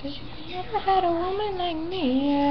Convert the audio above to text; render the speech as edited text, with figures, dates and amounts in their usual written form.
'Cause you never had a woman like me.